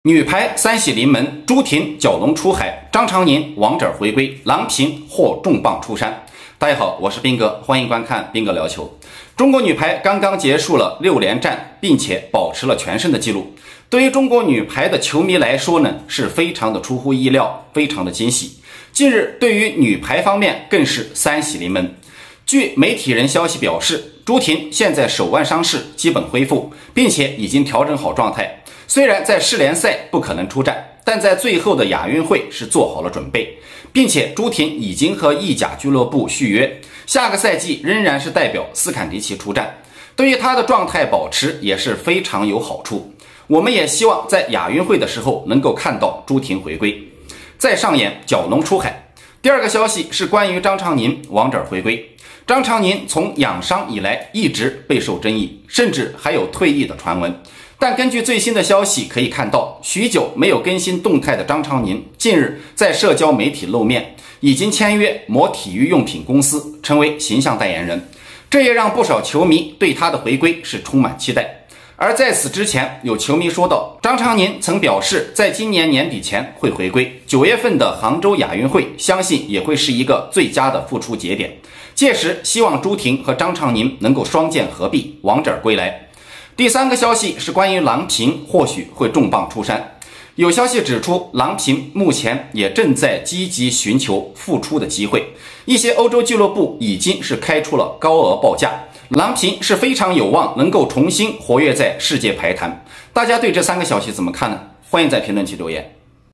女排三喜临门，朱婷蛟龙出海，张常宁王者回归，郎平获重磅出山。大家好，我是斌哥，欢迎观看斌哥聊球。中国女排刚刚结束了6连战，并且保持了全胜的记录。对于中国女排的球迷来说呢，是非常的出乎意料，非常的惊喜。近日对于女排方面更是三喜临门。据媒体人消息表示，朱婷现在手腕伤势基本恢复，并且已经调整好状态。虽然在世联赛不可能出战，但在最后的亚运会是做好了准备，并且朱婷已经和意甲俱乐部续约，下个赛季仍然是代表斯堪的奇出战，对于她的状态保持也是非常有好处。我们也希望在亚运会的时候能够看到朱婷回归，再上演蛟龙出海。第二个消息是关于张常宁王者回归。张常宁从养伤以来一直备受争议，甚至还有退役的传闻。但根据最新的消息可以看到，许久没有更新动态的张常宁近日在社交媒体露面，已经签约某体育用品公司，成为形象代言人。这也让不少球迷对他的回归是充满期待。而在此之前，有球迷说到，张常宁曾表示在今年年底前会回归，9月份的杭州亚运会相信也会是一个最佳的复出节点，届时希望朱婷和张常宁能够双剑合璧，王者归来。第三个消息是关于郎平或许会重磅出山。有消息指出，郎平目前也正在积极寻求复出的机会，一些欧洲俱乐部已经是开出了高额报价，郎平是非常有望能够重新活跃在世界排坛。大家对这3个消息怎么看呢？欢迎在评论区留言。